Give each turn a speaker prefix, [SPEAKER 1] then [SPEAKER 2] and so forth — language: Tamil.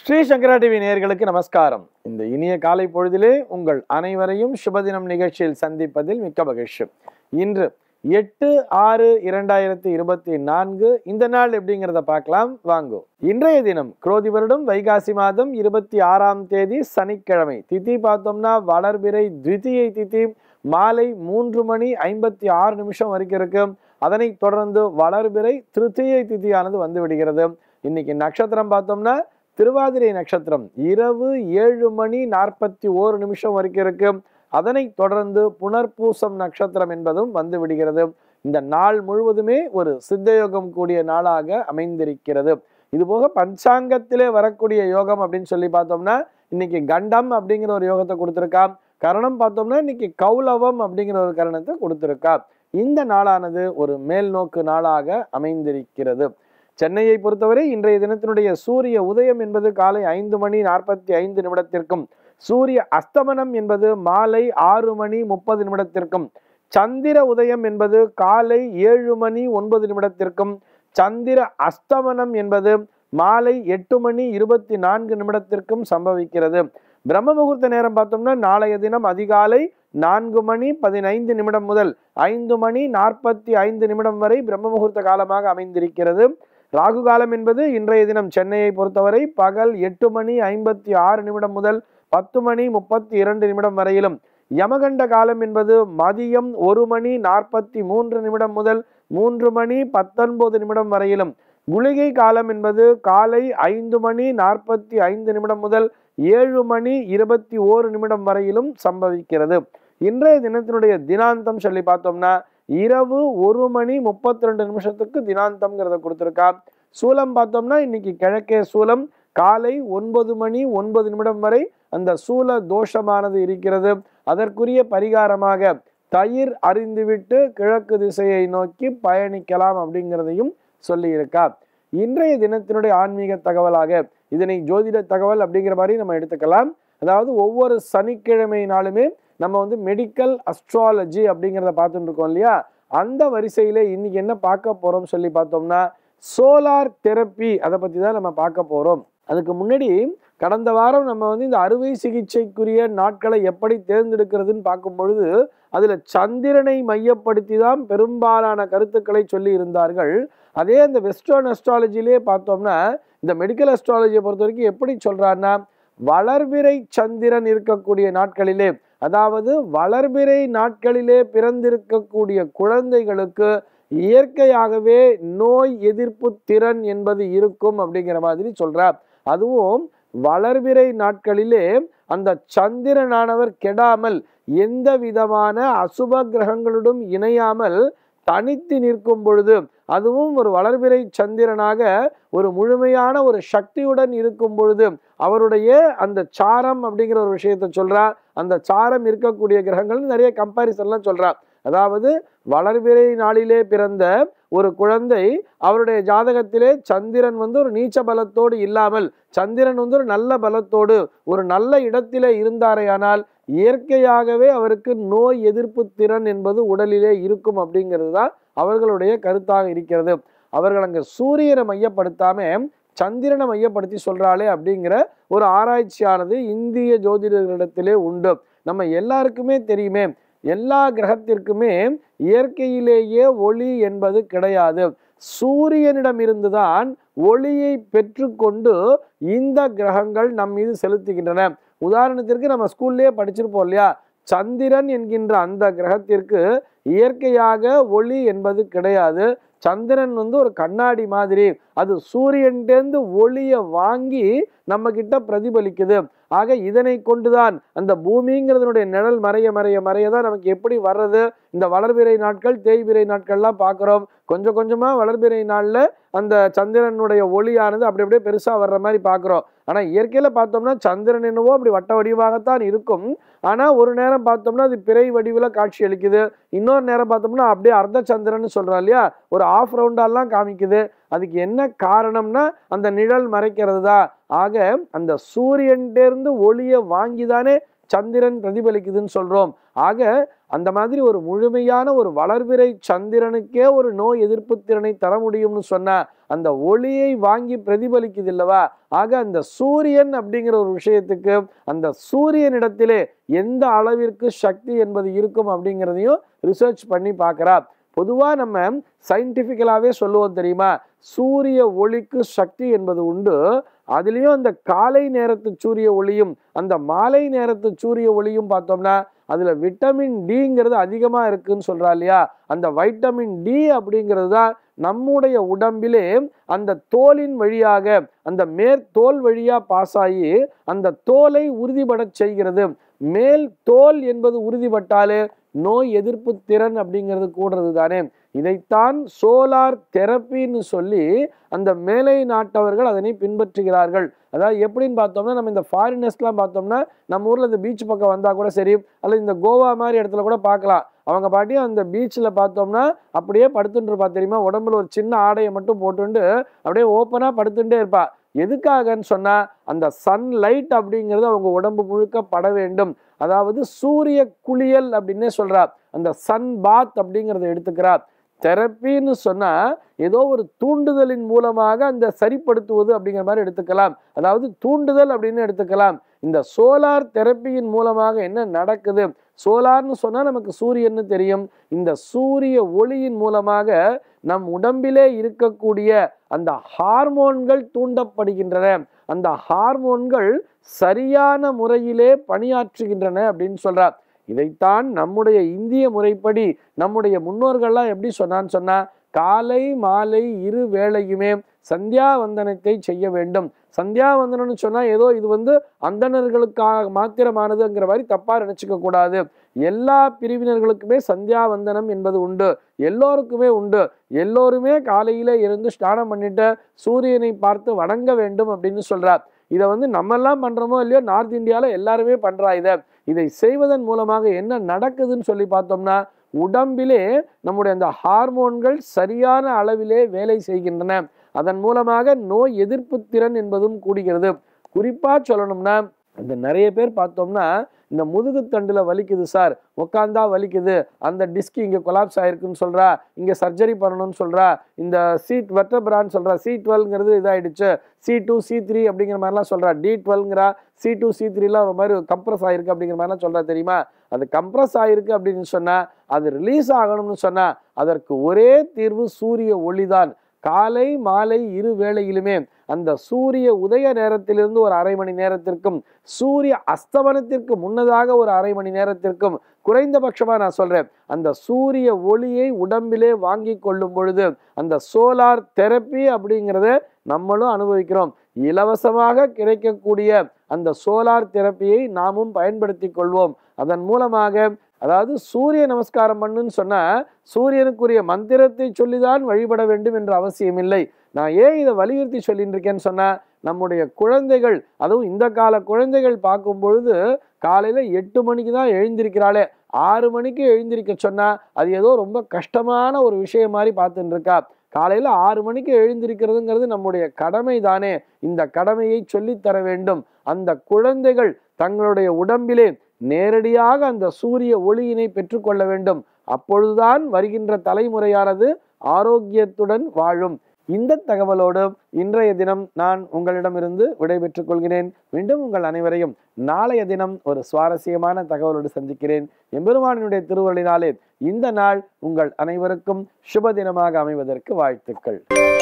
[SPEAKER 1] ஸ்ரீ சங்கரா டிவி நேயர்களுக்கு நமஸ்காரம். இந்த இனிய காலை பொழுதிலே உங்கள் அனைவரையும் சுபதினம் நிகழ்ச்சியில் சந்திப்பதில் மிக்க மகிழ்ச்சி. இன்று 8/6/2024 இந்த நாள் எப்படிங்கிறத பார்க்கலாம் வாங்கோ. இன்றைய தினம் குரோதி வருடம் வைகாசி மாதம் 26ஆம் தேதி சனிக்கிழமை. திதி பார்த்தோம்னா வளர்பிறை த்விதியை திதி மாலை 3:56 வரைக்கும் இருக்கு. அதனை தொடர்ந்து வளர்பிறை திருத்தியை திதியானது வந்து விடுகிறது. இன்னைக்கு நட்சத்திரம் பார்த்தோம்னா திருவாதிரை நட்சத்திரம் இரவு 7:41 வரைக்கும் இருக்கு. அதனை தொடர்ந்து புனர்பூசம் நட்சத்திரம் என்பதும் வந்து விடுகிறது. இந்த நாள் முழுவதுமே ஒரு சித்தயோகம் கூடிய நாளாக அமைந்திருக்கிறது. இதுபோக பஞ்சாங்கத்திலே வரக்கூடிய யோகம் அப்படின்னு சொல்லி பார்த்தோம்னா இன்னைக்கு கண்டம் அப்படிங்கிற ஒரு யோகத்தை கொடுத்திருக்கா. கரணம் பார்த்தோம்னா இன்னைக்கு கௌலவம் அப்படிங்கிற ஒரு கரணத்தை கொடுத்திருக்கா. இந்த நாளானது ஒரு மேல் நோக்கு நாளாக அமைந்திருக்கிறது. சென்னையை பொறுத்தவரை இன்றைய தினத்தினுடைய சூரிய உதயம் என்பது காலை 5:45 சூரிய அஸ்தமனம் என்பது மாலை 6:30 சந்திர உதயம் என்பது காலை 7:09 சந்திர அஸ்தமனம் என்பது மாலை 8:24 சம்பவிக்கிறது. பிரம்ம முகூர்த்த நேரம் பார்த்தோம்னா நாளைய தினம் அதிகாலை 4:15 முதல் 5:45 வரை பிரம்ம முகூர்த்த காலமாக அமைந்திருக்கிறது. ராகு காலம் என்பது இன்றைய தினம் சென்னையை பொறுத்தவரை பகல் 8:56 முதல் 10:32 வரையிலும், யமகண்ட காலம் என்பது மதியம் 1:43 முதல் 3:19 வரையிலும், குளிகை காலம் என்பது காலை 5:45 முதல் 7:21 வரையிலும் சம்பவிக்கிறது. இன்றைய தினத்தினுடைய தினாந்தம் சொல்லி பார்த்தோம்னா இரவு 1:32 தினாந்தம்ங்கிறத கொடுத்திருக்கா. சூலம் பார்த்தோம்னா இன்னைக்கு கிழக்கே சூலம் காலை 9:09 வரை அந்த சூல தோஷமானது இருக்கிறது. அதற்குரிய பரிகாரமாக தயிர் அறிந்துவிட்டு கிழக்கு திசையை நோக்கி பயணிக்கலாம் அப்படிங்கிறதையும் சொல்லி இருக்கா. இன்றைய தினத்தினுடைய ஆன்மீக தகவலாக இதனை ஜோதிட தகவல் அப்படிங்கிற மாதிரி நம்ம எடுத்துக்கலாம். அதாவது ஒவ்வொரு சனிக்கிழமை நாளுமே நம்ம மெடிக்கல் அஸ்ட்ராலஜி அப்படிங்கிறத பார்த்துட்டு இருக்கோம் இல்லையா. அந்த வரிசையில இன்னைக்கு என்ன பார்க்க போறோம் சொல்லி பார்த்தோம்னா சோலார் தெரப்பி, அதை பத்தி தான் நம்ம பார்க்க போறோம். அதுக்கு முன்னாடி கடந்த வாரம் நம்ம இந்த அறுவை சிகிச்சைக்குரிய நாட்களை எப்படி தேர்ந்தெடுக்கிறதுன்னு பார்க்கும் பொழுது அதுல சந்திரனை மையப்படுத்தி தான் பெரும்பாலான கருத்துக்களை சொல்லி இருந்தார்கள். அதே அந்த வெஸ்டர்ன் அஸ்ட்ராலஜிலே பார்த்தோம்னா இந்த மெடிக்கல் அஸ்ட்ராலஜியை பொறுத்த வரைக்கும் எப்படி சொல்றாருன்னா வளர்பிறை சந்திரன் இருக்கக்கூடிய நாட்களிலே, அதாவது வளர்பிறை நாட்களிலே பிறந்திருக்கக்கூடிய குழந்தைகளுக்கு இயற்கையாகவே நோய் எதிர்ப்பு திறன் என்பது இருக்கும் அப்படிங்கிற மாதிரி சொல்றார். அதுவும் வளர்பிறை நாட்களிலே அந்த சந்திரனானவர் கெடாமல் எந்த விதமான அசுப கிரகங்களுடன் இணையாமல் தனித்து நிற்கும் பொழுது, அதுவும் ஒரு வளர்பிறை சந்திரனாக ஒரு முழுமையான ஒரு சக்தியுடன் இருக்கும் பொழுது அவருடைய அந்த சாரம் அப்படிங்கிற ஒரு விஷயத்த சொல்றா. அந்த சாரம் இருக்கக்கூடிய கிரகங்கள் நிறைய கம்பாரிசன்லாம் சொல்றா. அதாவது வளர்பிறை நாளிலே பிறந்த ஒரு குழந்தை அவருடைய ஜாதகத்திலே சந்திரன் ஒரு நீச்ச பலத்தோடு இல்லாமல் சந்திரன் ஒரு நல்ல பலத்தோடு ஒரு நல்ல இடத்திலே இருந்தாரையானால் இயற்கையாகவே அவருக்கு நோய் எதிர்ப்பு திறன் என்பது உடலிலே இருக்கும் அப்படிங்கிறது தான் அவர்களுடைய கருத்தாக இருக்கிறது. அவர்கள் அங்க சூரியனை மையப்படுத்தாம சந்திரனை மையப்படுத்தி சொல்றாளே அப்படிங்கிற ஒரு ஆராய்ச்சியானது இந்திய ஜோதிடர்களிடத்திலே உண்டு. நம்ம எல்லாருக்குமே தெரியுமே, எல்லா கிரகத்திற்குமே இயற்கையிலேயே ஒளி என்பது கிடையாது. சூரியனிடம் இருந்துதான் ஒளியை பெற்றுக்கொண்டு இந்த கிரகங்கள் நம் மீது செலுத்துகின்றன. உதாரணத்திற்கு நம்ம ஸ்கூல்லேயே படிச்சிருப்போம் இல்லையா, சந்திரன் என்கின்ற அந்த கிரகத்திற்கு இயற்கையாக ஒளி என்பது கிடையாது. சந்திரன் ஒரு கண்ணாடி மாதிரி, அது சூரியன்டேந்து ஒளியை வாங்கி நம்ம கிட்ட பிரதிபலிக்குது. ஆக இதனை கொண்டுதான் அந்த பூமிங்கிறதுனுடைய நிழல் மறைய மறைய மறையதான் நமக்கு எப்படி வர்றது. இந்த வளர்பிறை நாட்கள் தேய்பிறை நாட்கள்லாம் பார்க்குறோம். கொஞ்சம் கொஞ்சமா வளர்பிறை நாள்ல அந்த சந்திரனுடைய ஒளியானது அப்படி அப்படியே பெருசா வர்ற மாதிரி பார்க்குறோம். ஆனா இயற்கையில பார்த்தோம்னா சந்திரன் என்னவோ அப்படி வட்ட வடிவாகத்தான் இருக்கும். ஆனா ஒரு நேரம் பார்த்தோம்னா அது பிறை வடிவுல காட்சி அளிக்குது. இன்னொரு நேரம் பார்த்தோம்னா அப்படியே அர்த்த சந்திரன் சொல்றோம் இல்லையா, ஒரு ஆஃப் ரவுண்டாலாம் காமிக்குது. அதுக்கு என்ன காரணம்னா அந்த நிழல் மறைக்கிறது தான். ஆக அந்த சூரியன்டேர்ந்து ஒளியை வாங்கிதானே சந்திரன் பிரதிபலிக்குதுன்னு சொல்றோம். ஆக அந்த மாதிரி ஒரு முழுமையான ஒரு வளர்பிறை சந்திரனுக்கே ஒரு நோய் எதிர்ப்பு திறனை தர முடியும்னு சொன்னா அந்த ஒளியை வாங்கி பிரதிபலிக்குது இல்லவா? ஆக அந்த சூரியன் அப்படிங்கிற ஒரு விஷயத்துக்கு அந்த சூரியனிடத்திலே எந்த அளவிற்கு சக்தி என்பது இருக்கும் அப்படிங்கிறதையும் ரிசர்ச் பண்ணி பார்க்கிறா. பொதுவா நம்ம சயின்டிபிக்கலாவே சொல்லுவோம் தெரியுமா, சூரிய ஒளிக்கு சக்தி என்பது உண்டு. அதுலயும் அந்த காலை நேரத்து சூரிய ஒளியும் அந்த மாலை நேரத்து சூரிய ஒளியும் பார்த்தோம்னா அதுல விட்டமின் டிங்கிறது அதிகமா இருக்குன்னு சொல்றா இல்லையா? அந்த வைட்டமின் டி அப்படிங்கிறது தான் நம்முடைய உடம்பிலே அந்த தோலின் வழியாக அந்த மேற்தோல் வழியா பாஸ் ஆகி அந்த தோலை உறுதிபட செய்கிறது. மேல் தோல் என்பது உறுதிப்பட்டாலே நோய் எதிர்ப்பு திறன் அப்படிங்கிறது கூடுறது தானே. இதைத்தான் சோலார் தெரப்பின்னு சொல்லி அந்த மேலை நாட்டவர்கள் அதனை பின்பற்றுகிறார்கள். அதாவது எப்படின்னு பார்த்தோம்னா, நம்ம இந்த ஃபாரினர்ஸ்லாம் பார்த்தோம்னா நம்ம ஊர்ல இந்த பீச் பக்கம் வந்தா கூட சரி, அல்லது இந்த கோவா மாதிரி இடத்துல கூட பார்க்கலாம். அவங்க பாட்டியும் அந்த பீச்சில் பார்த்தோம்னா அப்படியே படுத்துட்டு இருப்பா தெரியுமா, உடம்புல ஒரு சின்ன ஆடையை மட்டும் போட்டுண்டு அப்படியே ஓப்பனா படுத்துட்டே இருப்பா. எதுக்காகன்னு சொன்னா அந்த சன்லைட் அப்படிங்கிறது அவங்க உடம்பு முழுக்க பட வேண்டும். அதாவது சூரிய குளியல் அப்படின்னே சொல்றா. அந்த சன் பாத் அப்படிங்கிறத எடுத்துக்கிறா. தெரப்பின்னு சொன்னா ஏதோ ஒரு தூண்டுதலின் மூலமாக அந்த சரிப்படுத்துவது அப்படிங்கிற மாதிரி எடுத்துக்கலாம். அதாவது தூண்டுதல் அப்படின்னு எடுத்துக்கலாம். இந்த சோலார் தெரப்பியின் மூலமாக என்ன நடக்குது? சோலார்னு சொன்னா நமக்கு சூரியன்னு தெரியும். இந்த சூரிய ஒளியின் மூலமாக நம் உடம்பிலே இருக்கக்கூடிய அந்த ஹார்மோன்கள் தூண்டப்படுகின்றன. அந்த ஹார்மோன்கள் சரியான முறையிலே பணியாற்றுகின்றன அப்படின்னு சொல்றார். இதைத்தான் நம்முடைய இந்திய முறைப்படி நம்முடைய முன்னோர்கள்லாம் எப்படி சொன்னான்னு சொன்னா, காலை மாலை இரு வேளையுமே சந்தியாவந்தனத்தை செய்ய வேண்டும். சந்தியாவந்தனம்னு சொன்னா ஏதோ இது அந்தணர்களுக்காக மாத்திரமானதுங்கிற மாதிரி தப்பா நினைச்சுக்க கூடாது. எல்லா பிரிவினர்களுக்குமே சந்தியாவந்தனம் என்பது உண்டு, எல்லோருக்குமே உண்டு. எல்லோருமே காலையில இருந்து ஸ்நானம் பண்ணிட்டு சூரியனை பார்த்து வணங்க வேண்டும் அப்படின்னு சொல்றார். இதை நம்ம எல்லாம் பண்றோமோ இல்லையோ, நார்த் இந்தியால எல்லாருமே பண்றா. இதை செய்வதன் மூலமாக என்ன நடக்குதுன்னு சொல்லி பார்த்தோம்னா, உடம்பிலே நம்முடைய அந்த ஹார்மோன்கள் சரியான அளவிலே வேலை செய்கின்றன. அதன் மூலமாக நோய் எதிர்ப்பு திறன் என்பதும் கூடுகிறது. குறிப்பா சொல்லணும்னா, இந்த நிறைய பேர் பார்த்தோம்னா இந்த முதுகு தண்டுல வலிக்குது சார், உட்காந்தா வலிக்குது, அந்த டிஸ்க் இங்க கொலாப்ஸ் ஆயிருக்குன்னு சொல்றா, இங்க சர்ஜரி பண்ணணும்னு சொல்றா, இந்த சீட் வெர்டபிரான்னு சொல்றா, C12ங்கிறது இதாயிடுச்சு, C2 C3 அப்படிங்கிற மாதிரிலாம் சொல்றா, D12ங்கிறா, C2 C3லாம் ஒரு மாதிரி கம்ப்ரஸ் ஆயிருக்கு அப்படிங்கிற மாதிரிலாம் சொல்றா தெரியுமா? அது கம்ப்ரஸ் ஆயிருக்கு அப்படின்னு சொன்னா, அது ரிலீஸ் ஆகணும்னு சொன்னா அதற்கு ஒரே தீர்வு சூரிய ஒளிதான். காலை மாலை இரு வேளையிலுமே அந்த சூரிய உதய நேரத்திலிருந்து ஒரு அரை மணி நேரத்திற்கும் சூரிய அஸ்தமனத்திற்கு முன்னதாக ஒரு அரை மணி நேரத்திற்கும் குறைந்தபட்சமா நான் சொல்றேன், அந்த சூரிய ஒளியை உடம்பிலே வாங்கி கொள்ளும் பொழுது அந்த சோலார் தெரப்பி அப்படிங்கிறத நம்மளும் அனுபவிக்கிறோம். இலவசமாக கிடைக்கக்கூடிய அந்த சோலார் தெரப்பியை நாமும் பயன்படுத்தி கொள்வோம். அதன் மூலமாக, அதாவது சூரிய நமஸ்காரம் பண்ணுன்னு சொன்னா சூரியனுக்குரிய மந்திரத்தை சொல்லிதான் வழிபட வேண்டும் என்ற அவசியம் இல்லை. நான் ஏன் இதை வலியுறுத்தி சொல்லிட்டு இருக்கேன்னு சொன்னா, நம்முடைய குழந்தைகள், அதுவும் இந்த கால குழந்தைகள் பார்க்கும் பொழுது காலையில 8 மணிக்கு தான் எழுந்திருக்கிறாளே, 6 மணிக்கு எழுந்திருக்க சொன்னா அது ஏதோ ரொம்ப கஷ்டமான ஒரு விஷயம் மாதிரி பார்த்துட்டு இருக்கா. காலையில 6 மணிக்கு எழுந்திருக்கிறதுங்கிறது நம்முடைய கடமை தானே. இந்த கடமையை சொல்லித்தர வேண்டும். அந்த குழந்தைகள் தங்களுடைய உடம்பிலே நேரடியாக அந்த சூரிய ஒளியினை பெற்றுக்கொள்ள வேண்டும். அப்பொழுதுதான் வருகின்ற தலைமுறையானது ஆரோக்கியத்துடன் வாழும். இந்த தகவலோடு இன்றைய தினம் நான் உங்களிடமிருந்து விடைபெற்றுக் கொள்கிறேன். மீண்டும் உங்கள் அனைவரையும் நாளைய தினம் ஒரு சுவாரஸ்யமான தகவலோடு சந்திக்கிறேன். எம்பெருமானினுடைய திருவருளினாலே இந்த நாள் உங்கள் அனைவருக்கும் சுப தினமாக அமைவதற்கு வாழ்த்துக்கள்.